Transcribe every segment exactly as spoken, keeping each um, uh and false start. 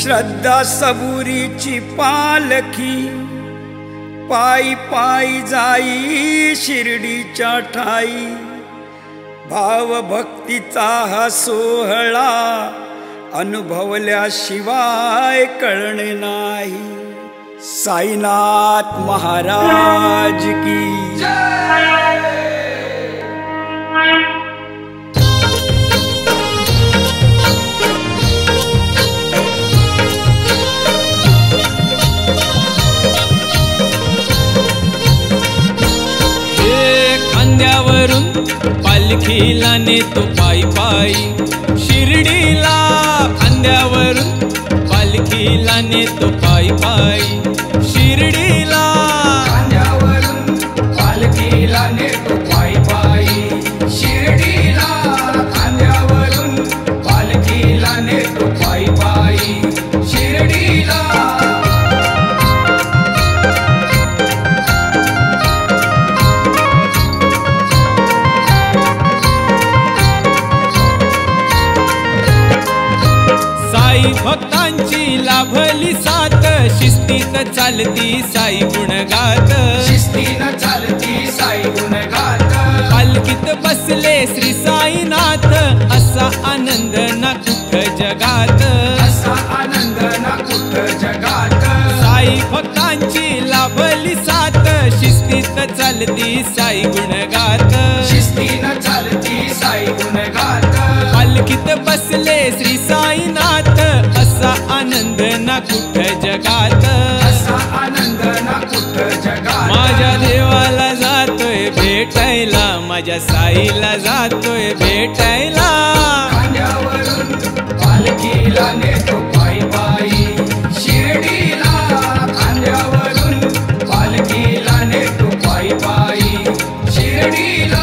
श्रद्धा सबुरीची पालखी पायी पायी जाई शिर्डीच्या ठाई। भाव भक्तीचा हा सोहळा अनुभवल्याशिवाय कळणे नाही। साईनाथ महाराज की जय। खांद्यावरून पालखीला नेतो पायी पायी शिर्डीला। खांद्यावरून पालखीला नेतो पायी पायी शिर्डीला। खांद्यावरून पालखीला नेतो पायी पायी शिर्डीला। खांद्यावरून पालखीला नेतो पायी पायी शिर्डीला। साई भक्तांची लाभली साथ शिस्तीत चालती साई गुणगात। शिस्तीनं चालती साई गुणगात। पालखीत बसले श्री साईनाथ असा आनंद ना कुठ जगात। असा आनंद ना कुठ जगात। साई भक्तांची लाभली साथ शिस्तीत चालती साई गुणगात। शिस्तीनं चालती साई गुणगात। पालखीत बसले श्री साईनाथ असा आनंद ना कुठ जगात। असा आनंद ना कुठ जगात। माझ्या देवाला जातोय भेटायला माझ्या साईला जातोय भेटायला। खांद्यावरून पालखीला नेतो पायी पायी शिर्डीला। खांद्यावरून पालखीला नेतो पायी पायी शिर्डीला।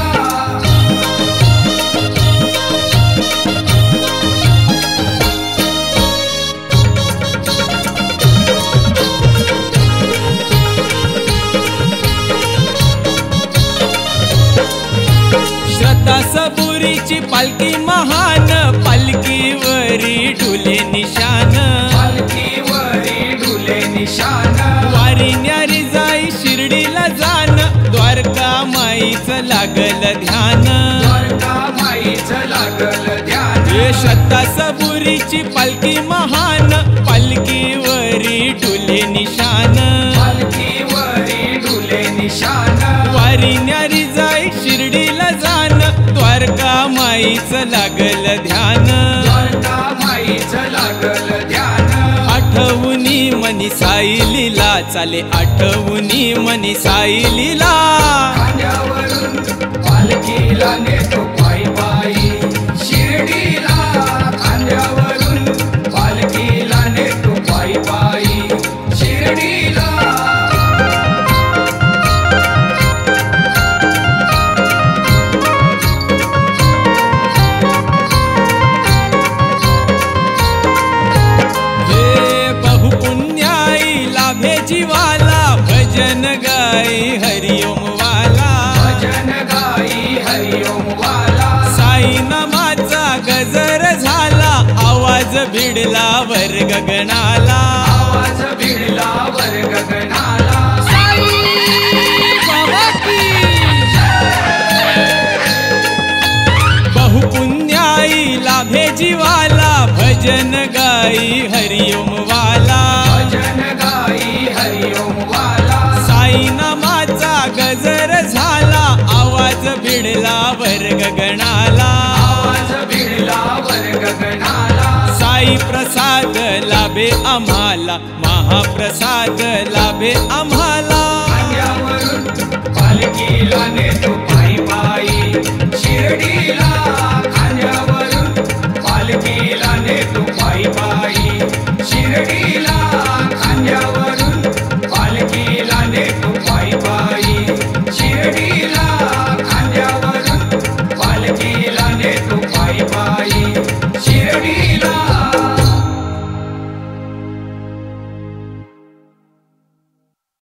श्रद्धा सबुरीची पालखी महान पालखीवरी डुले निशान। पालखीवरी डुले निशान। वारी न्यारी जाई शिर्डीला जान द्वारका माईचं लागल ध्यान। द्वारका माईचं लागल ध्यान। हे श्रद्धा सबुरीची पालखी महान पालखीवरी डुले निशान। पालखीवरी डुले निशान। वारी न्यारी जाई शिर्डीला जान द्वारका माईचं लागल ध्यान। द्वारका माईचं लागल ध्यान। आठवुनी मनी साई लीला चाले आठवुनी मनी साई लीला। खांद्यावरून पालखीला नेतो पायी पायी शिर्डीला। खांद्यावरून पालखीला नेतो पायी पायी शिर्डीला। जीवाला भजन गाई हरिओम वाला। भजन गाई हरिओम वाला। साई नामाचा गजर झाला आवाज भिडला वर गगनाला। आवाज भिडला वर गगनाला। बहुपुण्याई लाभे जीवाला भजन गाई हरिओम वाला। भजन गाई हरिओम वाला। साई नामाचा गजर झाला आवाज भिडला वर गगनाला। आवाज भिडला वर गगनाला। साई प्रसाद लाभे आम्हाला महाप्रसाद लाभे आम्हाला। खांद्यावरून पालखीला नेतो पायी पायी शिर्डीला। खांद्यावरून पालखीला नेतो पायी पायी